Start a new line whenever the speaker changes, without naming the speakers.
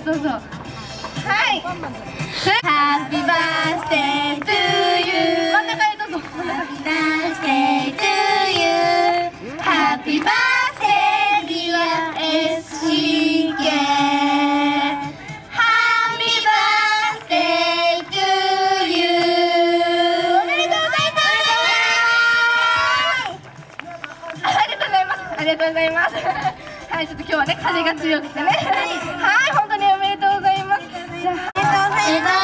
どうぞ。はい。ハッピーバースデートゥーユー。真ん中へどうぞ。ハッピーバースデートゥーユー。ハッピーバースデーディア SCK。ハッピーバースデートゥーユー。おめでとうございます。ありがとうございます。ありがとうございます。はい、ちょっと今日はね風が強くてね。はい、本当におめでとうございます。じゃあ。